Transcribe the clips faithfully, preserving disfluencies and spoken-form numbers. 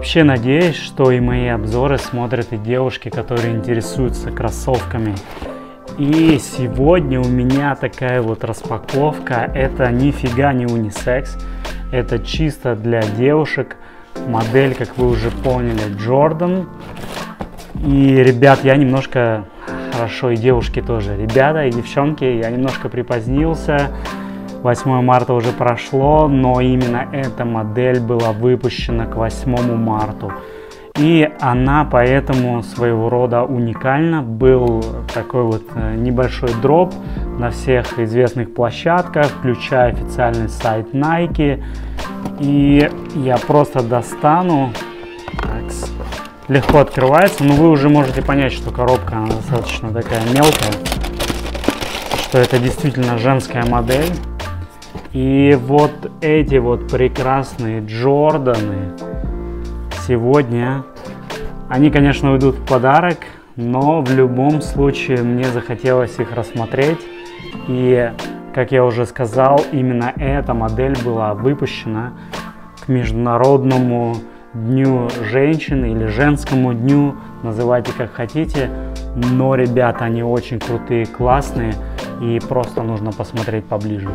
вообще надеюсь, что и мои обзоры смотрят и девушки, которые интересуются кроссовками. И сегодня у меня такая вот распаковка. Это нифига не унисекс. Это чисто для девушек. Модель, как вы уже поняли, Jordan. И, ребят, я немножко... Хорошо, и девушки тоже. Ребята и девчонки, я немножко припозднился. восьмое марта уже прошло, но именно эта модель была выпущена к восьмому марта. И она поэтому своего рода уникальна. Был такой вот небольшой дроп на всех известных площадках, включая официальный сайт Nike. И я просто достану. Так, легко открывается, но вы уже можете понять, что коробка она достаточно такая мелкая, что это действительно женская модель. И вот эти вот прекрасные Джорданы сегодня, они, конечно, уйдут в подарок, но в любом случае мне захотелось их рассмотреть. И, как я уже сказал, именно эта модель была выпущена к Международному дню женщин или женскому дню, называйте как хотите. Но, ребята, они очень крутые, классные, и просто нужно посмотреть поближе.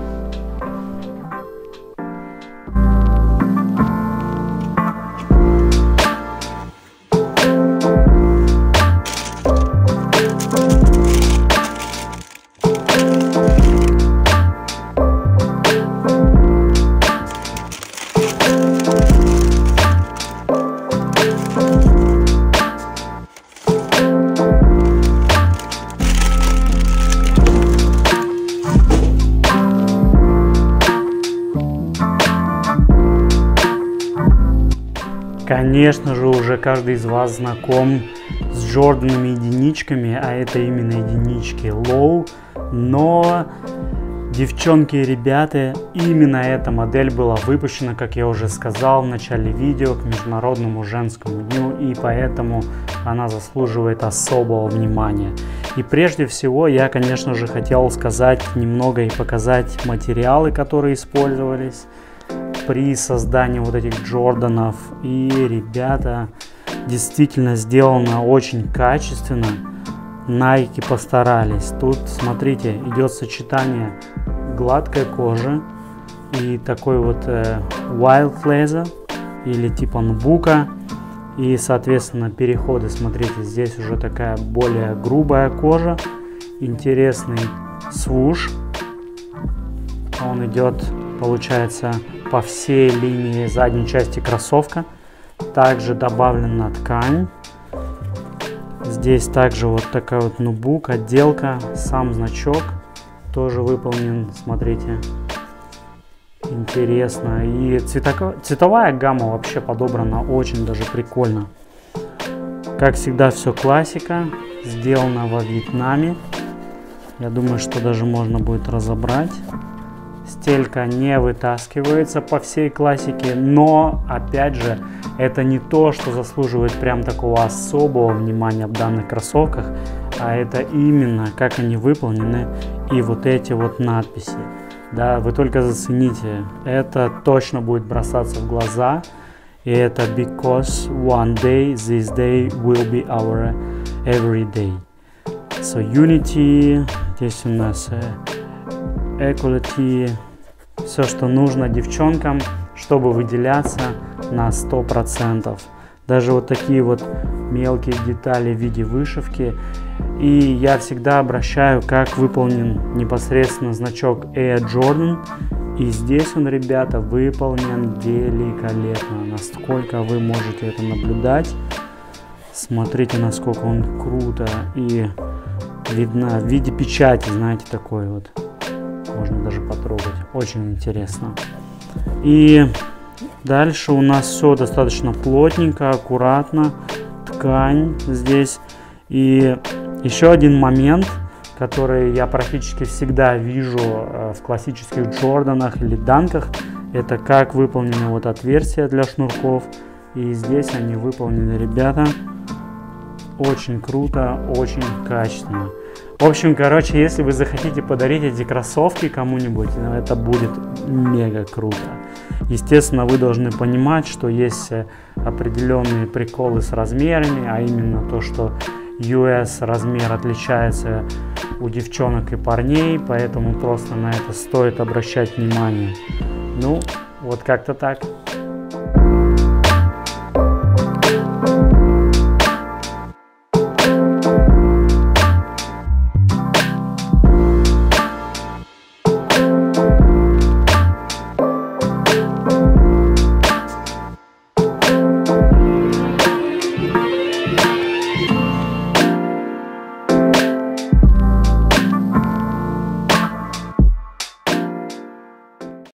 Конечно же, уже каждый из вас знаком с Джорданами единичками, а это именно единички Low. Но, девчонки и ребята, именно эта модель была выпущена, как я уже сказал в начале видео, к Международному женскому дню, и поэтому она заслуживает особого внимания. И прежде всего я, конечно же, хотел сказать немного и показать материалы, которые использовались при создании вот этих Джорданов. И, ребята, действительно сделано очень качественно. Nike постарались. Тут, смотрите, идет сочетание гладкой кожи и такой вот э, wild leather или типа нбука. И, соответственно, переходы, смотрите, здесь уже такая более грубая кожа. Интересный свуш. Он идет, получается, по всей линии задней части кроссовка. Также добавлена ткань. Здесь также вот такая вот нубук, отделка, сам значок тоже выполнен, смотрите, интересно. И цветоко... цветовая гамма вообще подобрана очень даже прикольно. Как всегда, все классика, сделано во Вьетнаме. Я думаю, что даже можно будет разобрать. Стелька не вытаскивается по всей классике, но, опять же, это не то, что заслуживает прям такого особого внимания в данных кроссовках, а это именно как они выполнены и вот эти вот надписи. Да, вы только зацените, это точно будет бросаться в глаза, и это because one day this day will be our everyday. So unity, здесь у нас equality, все, что нужно девчонкам, чтобы выделяться на сто процентов. Даже вот такие вот мелкие детали в виде вышивки. И я всегда обращаю, как выполнен непосредственно значок Air Jordan. И здесь он, ребята, выполнен великолепно. Насколько вы можете это наблюдать. Смотрите, насколько он круто и видно в виде печати, знаете, такой вот. Можно даже потрогать. Очень интересно. И дальше у нас все достаточно плотненько, аккуратно. Ткань здесь. И еще один момент, который я практически всегда вижу в классических Джорданах или Данках, это как выполнены вот отверстия для шнурков. И здесь они выполнены, ребята, очень круто, очень качественно. В общем, короче, если вы захотите подарить эти кроссовки кому-нибудь, это будет мега круто. Естественно, вы должны понимать, что есть определенные приколы с размерами, а именно то, что ю эс размер отличается у девчонок и парней, поэтому просто на это стоит обращать внимание. Ну, вот как-то так.